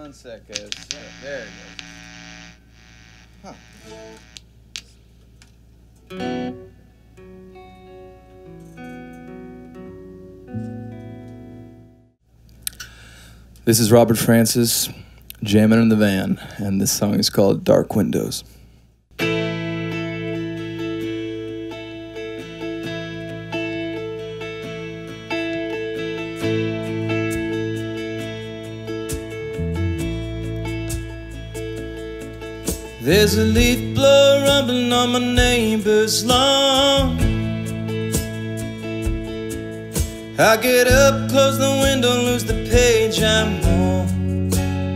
1 sec, guys. There it goes. Huh. This is Robert Francis, jamming in the van, and this song is called Dark Windows. There's a leaf blower rumbling on my neighbor's lawn. I get up, close the window, lose the page I'm on.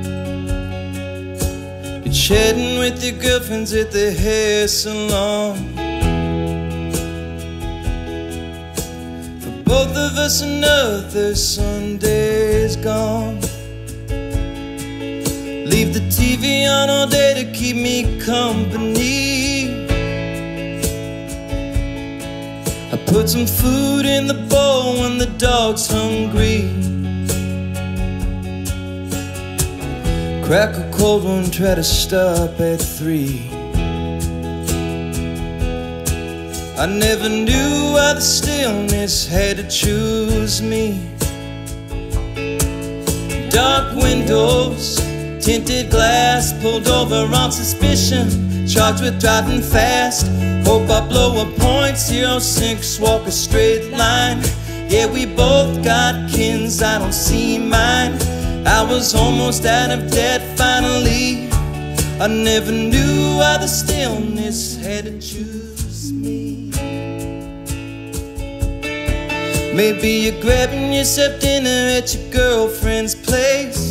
You're chatting with your girlfriends at the hair salon. For both of us another Sunday's gone. Leave the TV on all day to keep me company. I put some food in the bowl when the dog's hungry. Crack a cold one, try to stop at 3. I never knew why the stillness had to choose me. Dark windows, tinted glass, pulled over on suspicion, charged with driving fast. Hope I blow a .06, walk a straight line. Yeah, we both got kins, I don't see mine. I was almost out of debt finally. I never knew why the stillness had to choose me. Maybe you're grabbing yourself dinner at your girlfriend's place.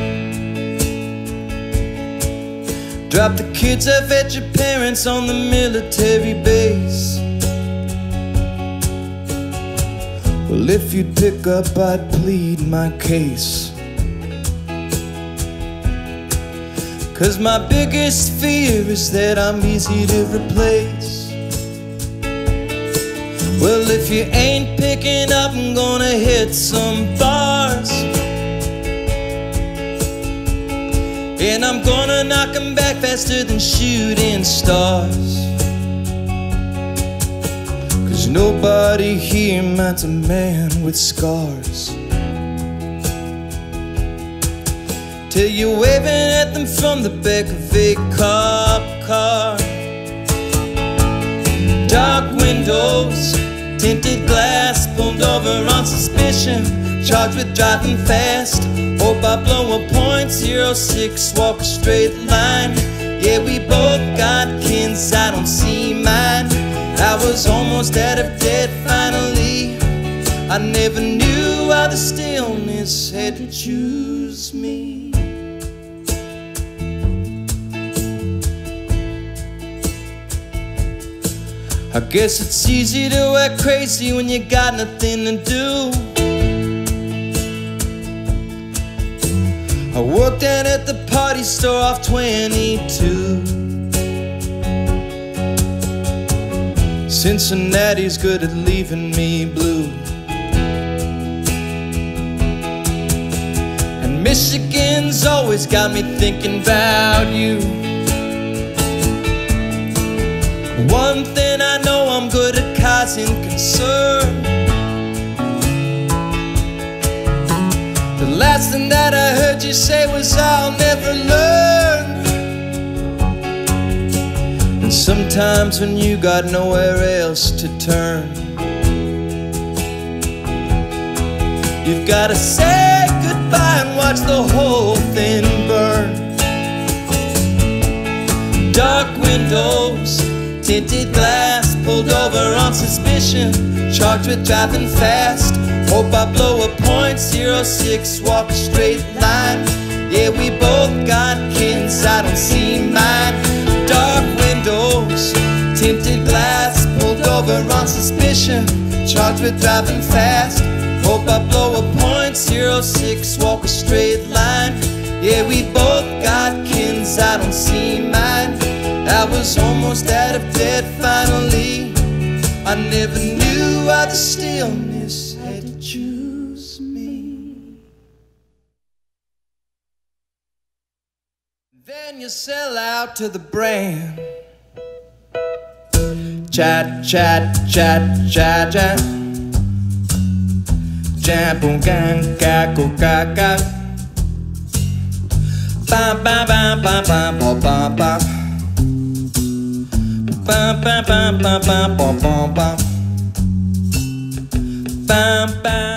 Drop the kids off at your parents on the military base. Well, if you'd pick up, I'd plead my case. 'Cause my biggest fear is that I'm easy to replace. Well, if you ain't picking up, I'm gonna hit some bars. And I'm gonna knock 'em back faster than shooting stars. 'Cause nobody here minds a man with scars till you're waving at them from the back of a cop car. Dark windows, tinted glass, pulled over on suspicion, charged with driving fast. Hope I blow a .06, walk a straight line. Yeah, we both got kins, I don't see mine. I was almost out of debt finally. I never knew why the stillness had to choose me. I guess it's easy to act crazy when you got nothing to do. I worked out at the party store off 22. Cincinnati's good at leaving me blue. And Michigan's always got me thinking about you. One thing I know, I'm good at causing concern. The last thing that I heard you say was I'll never learn. And sometimes when you got nowhere else to turn, you've gotta say goodbye and watch the whole thing burn. Dark windows, tinted glass, pulled over on suspicion, charged with driving fast. Hope I blow a .06, walk a straight line. Yeah, we both got kins, I don't see mine. Dark windows, tinted glass, pulled over on suspicion, charged with driving fast. Hope I blow a .06, walk a straight line. Yeah, we both got kins, I don't see mine. I was almost out of debt finally. I never knew why the stillness had to choose me. Then you sell out to the brand. Chat, chat, chat, chat, chat. Jam, boom, gang, ga, go, ga, ga. Bam, bam, bam, bam, bam, bam, bam, bam. Bam, bam, bam, bam, bam, bam, bam, bam. Bam, bam.